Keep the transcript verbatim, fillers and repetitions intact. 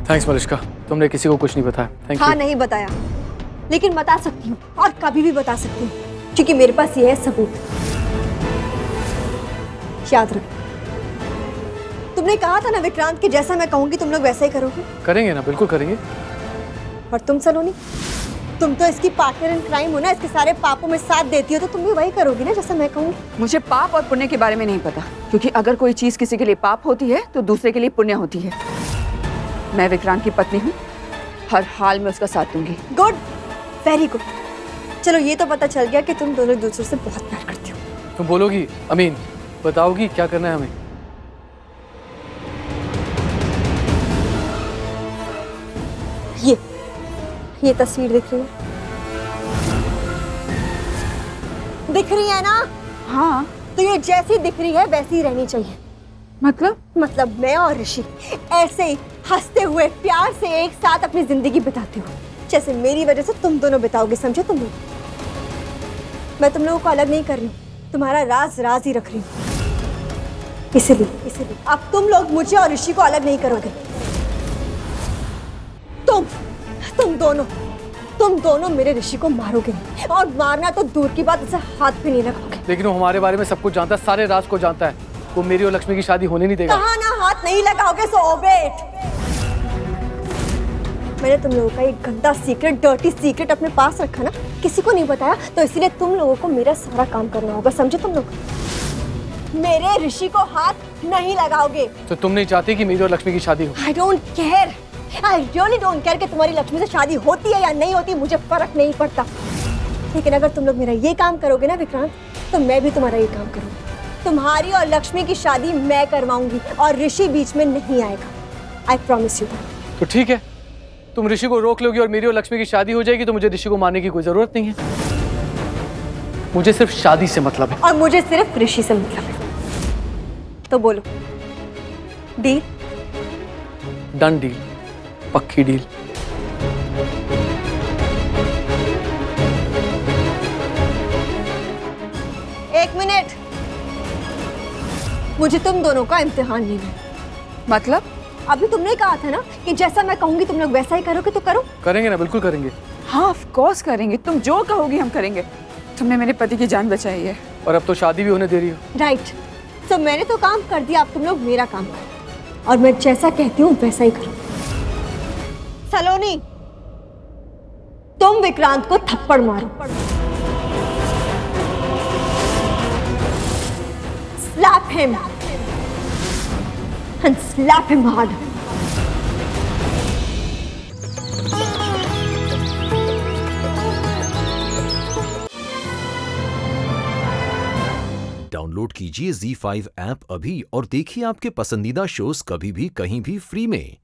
Thanks Malishka, तुमने किसी को कुछ नहीं बताया। थैंक हाँ यू। नहीं बताया, लेकिन बता सकती हूँ और कभी भी बता सकती हूँ, क्योंकि मेरे पास ये है सबूत। याद रख, तुमने कहा था ना विक्रांत कि जैसा मैं कहूंगी तुम लोग वैसा ही करोगे। करेंगे ना, बिल्कुल करेंगे। और तुम सलोनी, तुम तो इसकी पार्टनर इन क्राइम हो ना, इसके सारे पापों में साथ देती हो, तो तुम भी वही करोगी ना जैसा मैं कहूंगी। मुझे पाप और पुण्य के बारे में नहीं पता, क्योंकि अगर कोई चीज किसी के लिए पाप होती है तो दूसरे के लिए पुण्य होती है। मैं विक्रांत की पत्नी हूँ, हर हाल में उसका साथ दूंगी। Good, very good. चलो ये तो पता चल गया कि तुम दोनों एक दूसरे से बहुत प्यार करती हो। तुम बोलोगी अमीन, बताओगी क्या करना है हमें? ये ये तस्वीर दिख रही है, दिख रही है ना? हाँ। तो ये जैसी दिख रही है वैसी ही रहनी चाहिए। मतलब? मतलब मैं और ऋषि ऐसे ही हंसते हुए प्यार से एक साथ अपनी जिंदगी बिताते हो, जैसे मेरी वजह से तुम दोनों बिताओगे, समझे तुम लोग? मैं तुम लोगों को अलग नहीं कर रही हूँ, तुम्हारा राज राज ही रख रही हूँ। इसीलिए इसीलिए अब तुम लोग मुझे और ऋषि को अलग नहीं करोगे। तुम तुम दोनों तुम दोनों मेरे ऋषि को मारोगे, और मारना तो दूर की बात, उसे हाथ भी नहीं लगाओगे। लेकिन वो हमारे बारे में सब कुछ जानता है, सारे राज को जानता है। वो मेरी और लक्ष्मी की शादी होने नहीं देगा। कहा ना हाथ नहीं लगाओगे, सो ओबे इट। मैंने तुम लोगों का एक गंदा सीक्रेट, डर्टी सीक्रेट अपने पास रखा ना, किसी को नहीं बताया, तो इसीलिए तुम लोगों को मेरा सारा काम करना होगा, समझे तुम लोग? मेरे ऋषि को हाथ नहीं लगाओगे। तो तुम नहीं चाहती कि मेरी और लक्ष्मी की शादी हो? I don't care, I really don't care कि तुम्हारी लक्ष्मी से शादी होती है या नहीं होती, मुझे फर्क नहीं पड़ता। लेकिन अगर तुम लोग मेरा ये काम करोगे ना विक्रांत, तो मैं भी तुम्हारा ये काम करूंगी। तुम्हारी और लक्ष्मी की शादी मैं करवाऊंगी और ऋषि बीच में नहीं आएगा। I promise you that. तो ठीक है, तुम ऋषि को रोक लोगी और मेरी और लक्ष्मी की शादी हो जाएगी, तो मुझे ऋषि को मारने की कोई जरूरत नहीं है। मुझे सिर्फ शादी से मतलब है। और मुझे सिर्फ ऋषि से मतलब है। तो बोलो, डील? डन डील, पक्की डील। एक मिनट, मुझे तुम दोनों का इम्तिहान लेना है। मतलब? अभी तुमने कहा था ना कि जैसा मैं कहूंगी तुम लोग वैसा ही करोगे, तो करो। करेंगे ना, बिल्कुल करेंगे। हाँ ऑफ कोर्स करेंगे, तुम जो कहोगी हम करेंगे। तुमने मेरे पति की जान बचाई है। और अब तो शादी भी होने दे रही हो। राइट, तो मैंने तो काम कर दिया, अब तुम लोग मेरा काम करो, और मैं जैसा कहती हूँ वैसा ही करो। सलोनी, तुम विक्रांत को थप्पड़ मारो। Slap him and slap him hard. Download कीजिए ज़ी फाइव ऐप अभी और देखिए आपके पसंदीदा शोज कभी भी कहीं भी फ्री में।